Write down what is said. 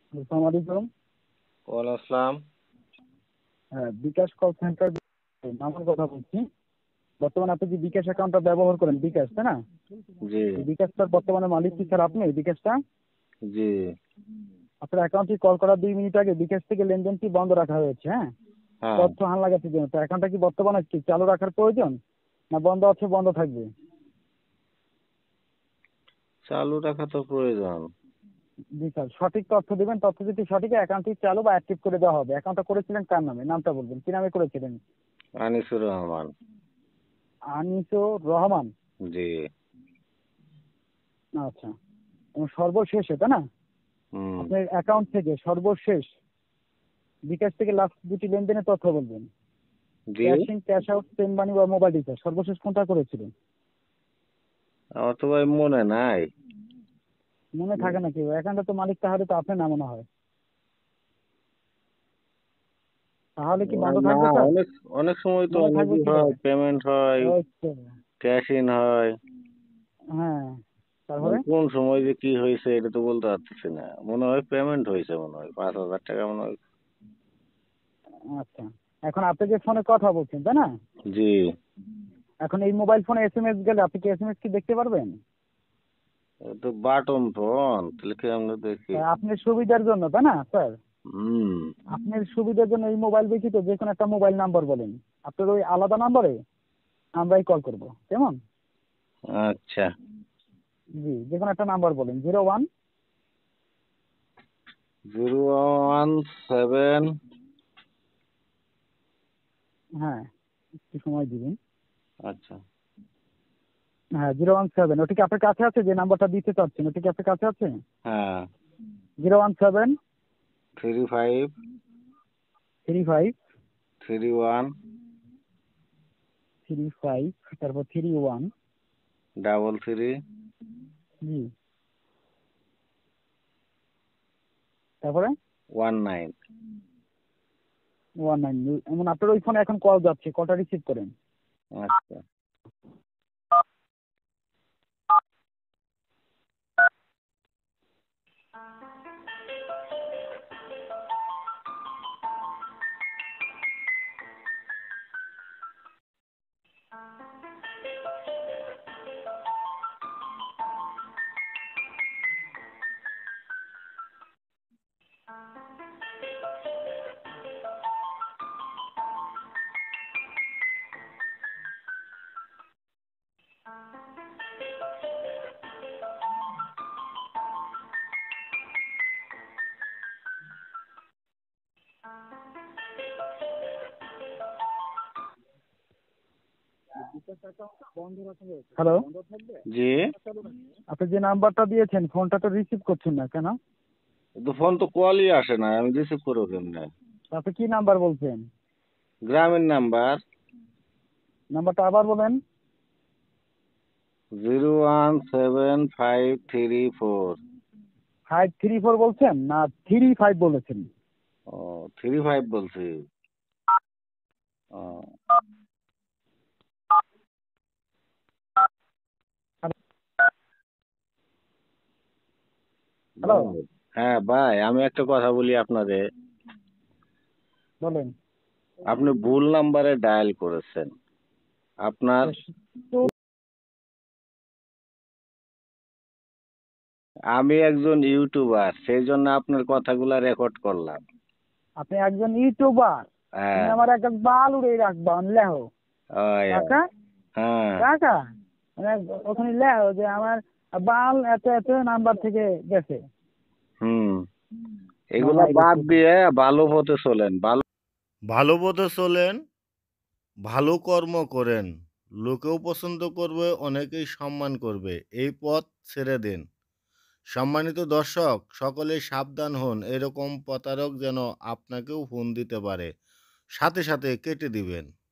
আসসালামু আলাইকুম। ওয়ালাইকুম আসসালাম। হ্যাঁ, বিকাশ কল সেন্টার নামের কথা বলছি। বর্তমানে আপনি যে বিকাশ অ্যাকাউন্টটা ব্যবহার করেন, বিকাশ তাই না? জি এই বিকাশটার বর্তমানে মালিক কি স্যার আপনি? এই বিকাশটা জি আপনার অ্যাকাউন্টটি কল করার 2 মিনিট আগে বিকাশ থেকে লেনদেনটি বন্ধ রাখা হয়েছে। হ্যাঁ, হ্যাঁ, তথ্য হালনাগাদের জন্য। তো অ্যাকাউন্টটা কি বর্তমানে কি চালু রাখার প্রয়োজন, না বন্ধ আছে, বন্ধ থাকবে? চালু রাখা তো প্রয়োজন। জি স্যার, সঠিক তথ্য দিবেন। তথ্য যদি সঠিক হয় অ্যাকাউন্টটি চালু বা অ্যাক্টিভ করে দেওয়া হবে। অ্যাকাউন্টটা করেছিলেন কার নামে? নামটা বলবেন, কি নামে করেছিলেন? আনিসুর রহমান। আনিসুর রহমান। জি। আচ্ছা, এবং সর্বশেষ এটা না, হুম। আপনার অ্যাকাউন্ট থেকে সর্বশেষ বিকাশ থেকে লাস্ট 2টি লেনদেনের তথ্য বলবেন। জি, cash in, cash out, send money বা মোবাইল রিচার্জ, সর্বশেষ কোনটা করেছিলেন? আমার তো ভাই মনে নাই। মনে থাকে নাকি? অ্যাকাউন্টে তো মালিক তাহলে তো আপনার না মনে হয়। তাহলে কি বন্ধ না, থাকবে স্যার? অনেক অনেক সময় তো মনে থাকবে অনেকই হয়, কিভাবে? পেমেন্ট হয়, ওই তো, ক্যাশ ইন হয়। হ্যাঁ, মানে তারপরে? কোন সময় যে কি হয়েছে এটা তো বলতে পারতেছি না। মনে হয় পেমেন্ট হয়েছে, মনে হয় 5,000 টাকা মনে হয়। আচ্ছা, এখন আপনি যে ফোনে কথা বলছেন তাই না, জি। এখন এই মোবাইল ফোনে এসএমএস গেলে আপনি কি এসএমএস কি দেখতে পারবেন? এটা তো বাটন ফোন, তাহলে কি আমরা দেখি? তা আপনার সুবিধার জন্য তাই না স্যার, হুম। আপনার সুবিধার জন্য এই মোবাইল ব্যতীত যে কোনো একটা মোবাইল নাম্বার বলেন, আপনার ওই আলাদা নাম্বারে আমরাই কল করব, কেমন? আচ্ছা। জি, যে কোনো একটা নাম্বার বলেন। 01। 017। হ্যাঁ, একটু সময় দিবেন। আচ্ছা। হ্যাঁ, 017, ওটা কি আপনার কাছে আছে? যে নাম্বারটা দিতে চাচ্ছেন ওটা কি আপনার কাছে আছে? হ্যাঁ। 017 35 35 31 35, তারপর 31। 33 জি, তারপরে 19। 19। এমন আপনার ওই ফোনে এখন কল যাচ্ছে, কলটা রিসিভ করেন। আচ্ছা। হ্যালো, জি। আপনি যে নাম্বারটা দিয়েছেন ফোনটা তো রিসিভ করছেন না কেন? তো ফোন তো কলই আসে না, আমি রিসিভ করবো কেমনে? আপনি কি নাম্বার বলছেন? গ্রামের নাম্বার। নাম্বারটা আবার বলেন। 01753 534 বলছেন না 35 বলেছেন? ও, 35 বলছি। ও, হ্যালো, ভাই। হ্যাঁ ভাই, আমি একটা কথা বলি আপনারে। বলেন। আপনি ভুল নাম্বারে ডায়াল করেছেন। আপনার, তো আমি একজন ইউটিউবার, সেই জন্য আপনার কথাগুলা রেকর্ড করলাম। আপনি একজন ইউটিউবার? তুমি হ্যাঁ। আমার একটা বাল উড়ে রাখবা লেহো ওই, কাকা, হ্যাঁ। কাকা, মানে ওখানে লেহো যে আমার বাল এত এত নাম্বার থেকে গেছে। হুম। এগুলা মামাই রে বাদ কুত্তা। দিয়ে ভালো পথে চলেন। ভালো পথে চলেন, ভালো কর্ম করেন, লোকেও পছন্দ করবে, অনেকেই সম্মান করবে। এই পথ ছেড়ে দিন। সম্মানিত দর্শক, সকলেই সাবধান হন, এরকম প্রতারক যেন আপনাকেও ফোন দিতে পারে, সাথে সাথে কেটে দিবেন।